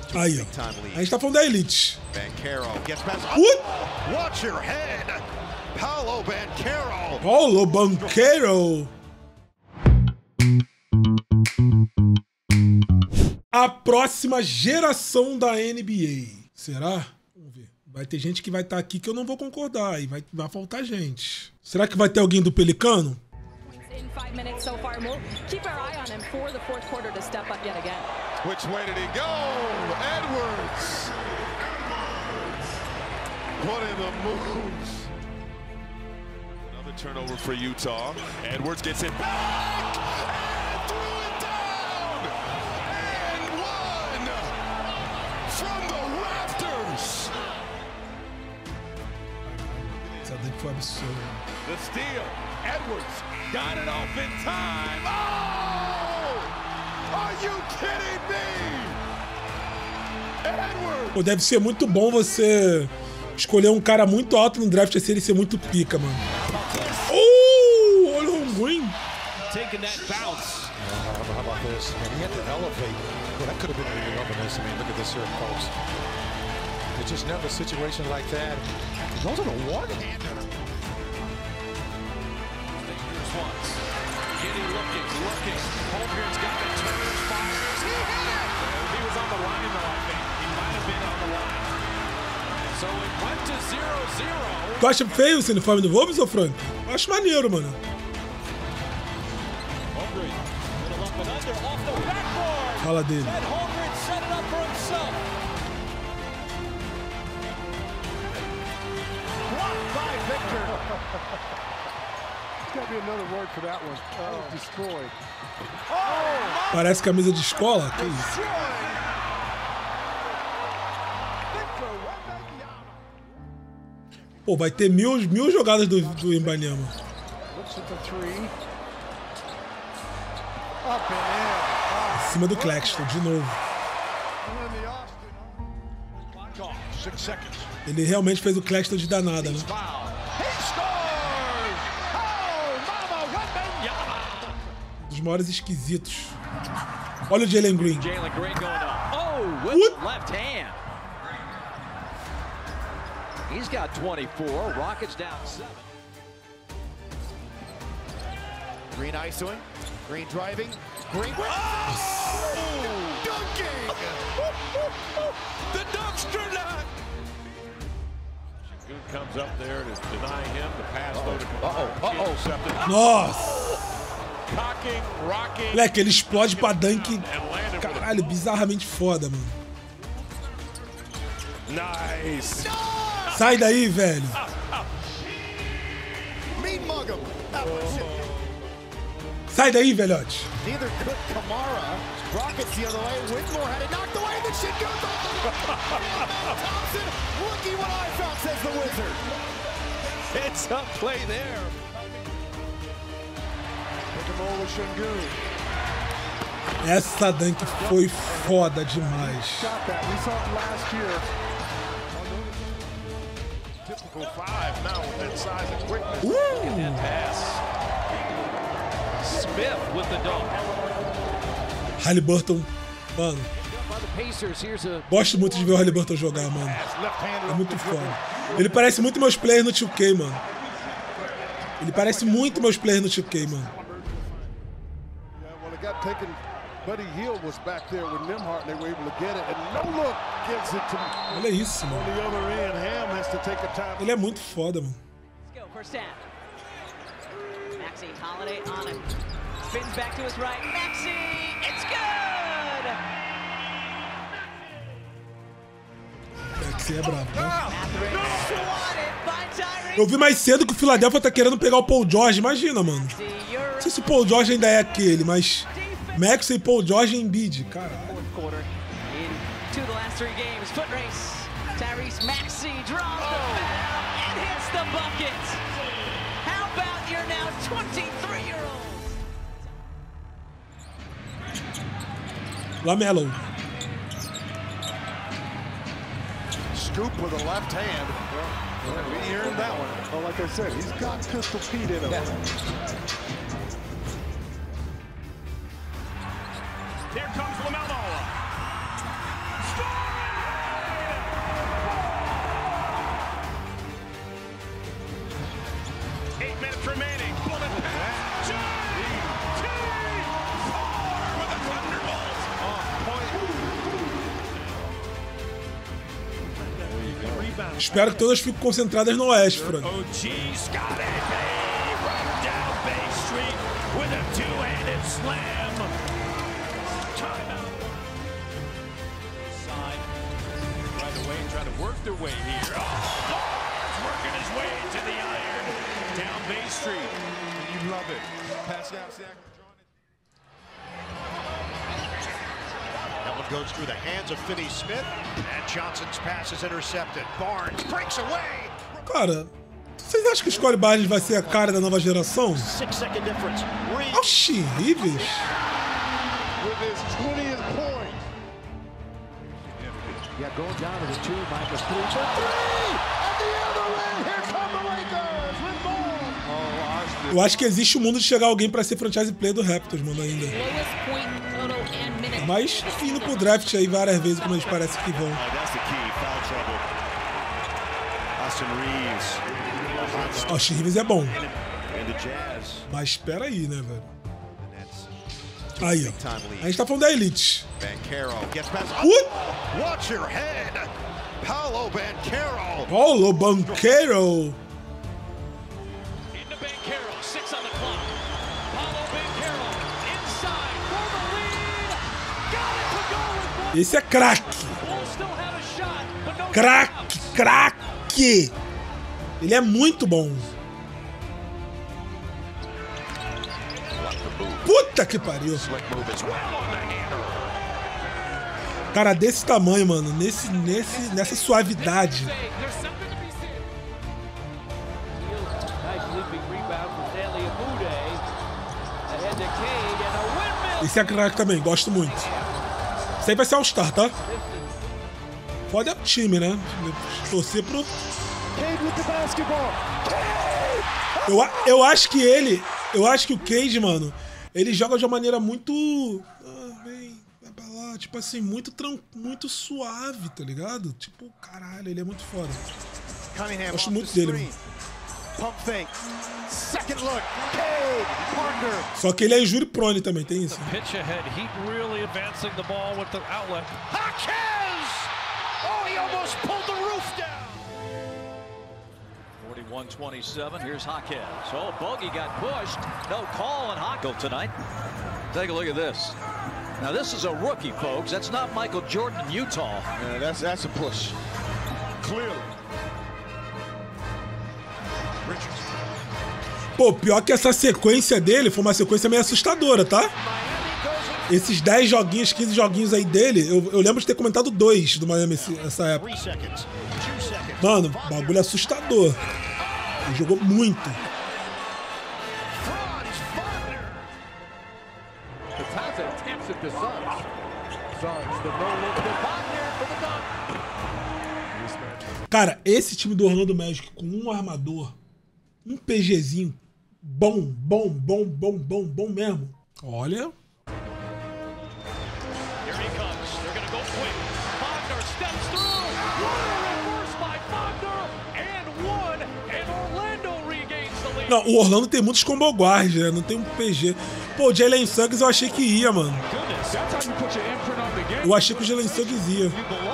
Aí, ó. A gente tá falando da Elite. Watch your head. Paulo Banchero. Paulo Banchero. A próxima geração da NBA. Será? Vamos ver. Vai ter gente que vai estar aqui que eu não vou concordar. E vai faltar gente. Será que vai ter alguém do Pelicano? In 5 minutes so far, we'll keep our eye on him for the fourth quarter to step up yet again. Which way did he go? Edwards. What in the moves? Another turnover for Utah. Edwards gets it back and threw it down and one from the rafters. Essa daqui foi absurdo. The steal. Edwards got it off in time. Oh! Are you kidding me? Edwards. Pô, deve ser muito bom você escolher um cara muito alto no draft assim, ele ser muito pica, mano. Olha o Green. Taking that bounce. How about this? He had to elevate. Well, that could have been really ominous. I mean, look at this here, folks. It's just never a situation like that. He goes on a one-hander. Giddy looking. Holmgren's got it. Turner's fires. He hit it! He was on the line, though, I think. He might have been on the line. So it went to 0-0. Tu acha feio esse uniforme do Wolves, ô Frank? Eu acho maneiro, mano. Holmgren, little up and under, off the backboard. Fala dele. And Holmgren set it up for himself. Blocked by Victor. There's got to be another word for that one. Oh, destroyed. Oh! Parece camisa de escola? Que isso? Pô, vai ter mil jogadas do Imbanyama. Em cima do Claxton, de novo. Ele realmente fez o Claxton de danada, né? Dos maiores esquisitos. Olha o Jalen Green. Jalen Green going up. Oh, with the left hand. He's got 24. Rockets down 7. Green ISOing. Green driving. Green. Dunking! The dumpster knock! Good comes up there to deny him. The pass loaded. Nossa! Cocking, rocking. Moleque, ele explode pra dunk. Caralho, bizarramente foda, mano. Nice. Sai daí, velho. Sai daí, velhote. Neither could Kamara. Rockets the other way. Whitmore had it knocked away. The shit goes off. Thompson, looky what I found, says the Wizard. It's a play there. Essa dunk foi foda demais. Haliburton, mano. Gosto muito de ver o Haliburton jogar, mano. É muito foda. Ele parece muito meus players no 2K, mano. Ele parece muito meus players no 2K, mano. Olha isso, mano. Ele é muito foda, mano. Maxey Holiday on him. Spins back to his right. Maxey, it's good! Maxey é brabo, né? Eu vi mais cedo que o Philadelphia tá querendo pegar o Paul George. Imagina, mano. Não sei se o Paul George ainda é aquele, mas Maxey, Paul George e Embiid, caralho. Tyrese Maxey draws the foul and hits the bucket. How about your now 23-year-old? LaMelo. Scoop with a left hand. We earned that one. Well, like I said, he's got Pistol Pete in him. Yeah. Here comes LaMelo. Score! Espero que todas fiquem concentradas no Oeste, Fran. Goes through the hands of Finney Smith, and Johnson's pass is intercepted. Barnes breaks away. Cara, vocês acham que o Scottie Barnes vai ser a cara da nova geração? Oxi, Rivers. Eu acho que existe o mundo de chegar alguém pra ser franchise player do Raptors, mano, ainda. Mas indo pro draft aí várias vezes, como eles parecem que vão. Austin Reeves é bom. Mas espera aí, né, velho? Aí, ó. A gente tá falando da Elite. Paulo Banchero. Esse é craque. Craque. Ele é muito bom. Puta que pariu. Cara, desse tamanho, mano. Nessa suavidade. Esse é craque também. Gosto muito. Isso aí vai ser All-Star, tá? Pode é o time, né? Torcer pro... Eu acho que ele... Eu acho que o Cade, mano, ele joga de uma maneira muito... vai pra lá. Tipo assim, muito suave, tá ligado? Tipo, caralho, ele é muito foda. Gosto muito dele, mano. Só que ele é injury prone também, tem isso. 41-27, here's Jaquez. Oh, Bogey got pushed. No call on Hakel tonight. Take a look at this. Now this is a rookie, folks. That's not Michael Jordan in Utah. Yeah, that's a push. Clearly. Pô, pior que essa sequência dele foi uma sequência meio assustadora, tá? Esses 10 joguinhos, 15 joguinhos aí dele, eu lembro de ter comentado 2 do Miami nessa época. Mano, bagulho assustador. Ele jogou muito. Cara, esse time do Orlando Magic com um armador, um PGzinho bom mesmo. Olha. Não, o Orlando tem muitos combo guards, né? Não tem um PG. Pô, o Jalen Suggs eu achei que ia, mano. Eu achei que o Jalen Suggs ia.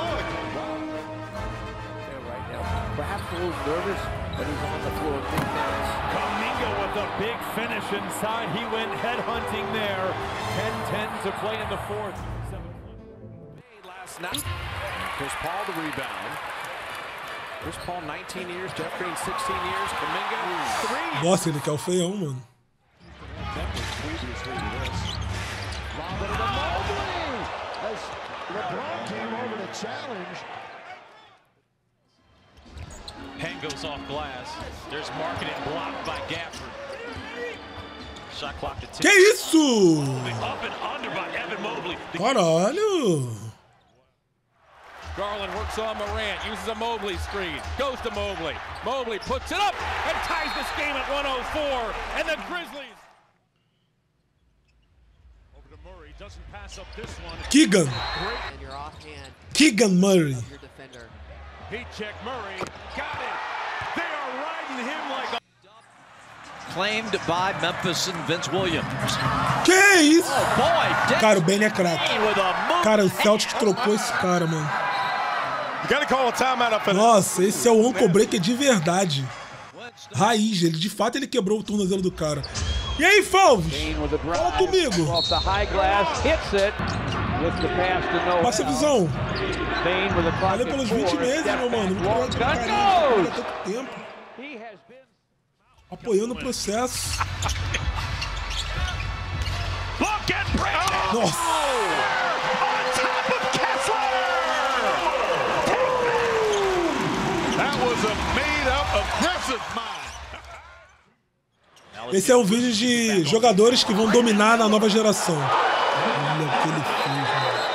Big finish inside. He went headhunting there. 10-10 to play in the fourth. Last night. Chris Paul the rebound. Chris Paul 19 years, Jeff Green 16 years. Kuminga 3. Nossa, ele quer o feião, mano. LeBron came over to challenge. Pen goes off glass. There's marketing blocked by Gafford. Shot clock to 10. Que isso? Up and under by Evan Mobley. Caralho. Garland works on Morant, uses a Mobley screen, goes to Mobley. Mobley puts it up and ties this game at 104. And the Grizzlies. Over to Murray, doesn't pass up this one. Keegan. And your offhand. Keegan Murray. Your defender. Heat check Murray. Got it. They are riding him like a... Claimed by Memphis and Vince Williams. Que isso? Oh boy, cara, o Ben é craque. Cara, o Celtics trocou esse cara, mano. Nossa, esse é o ankle breaker de verdade. Raiz, ele de fato ele quebrou o tornozelo do cara. E aí, Falves? Fala comigo. Passa a visão. Valeu pelos 20 meses, meu mano. Muito carinho. Há tanto tempo. Apoiando o processo. Nossa. Esse é um vídeo de jogadores que vão dominar na nova geração. Olha o que ele fez,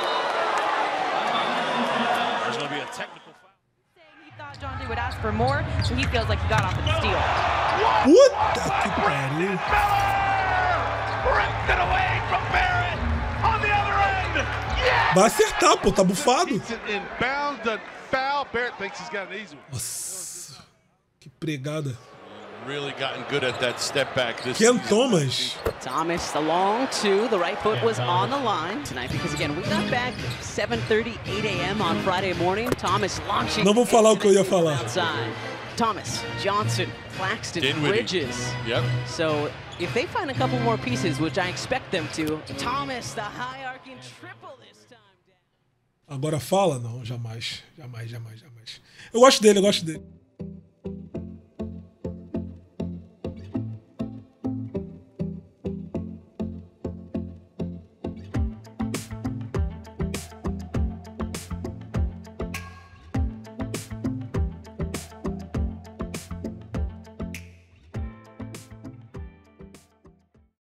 Puta que pariu. Vai acertar, pô, tá bufado. Nossa, que pregada. Really gotten good at that step back. Ken Thomas. Thomas, the long two. The right foot was on the line tonight because again we got back 7:30, 8 a.m. on Friday morning. Thomas launching. Não vou falar o que eu ia falar. Outside. Thomas, Johnson, Claxton, Bridges. Yep. So if they find a couple more pieces, which I expect them to, Thomas, the high arcing triple this time. Agora fala? Não, jamais. Eu gosto dele.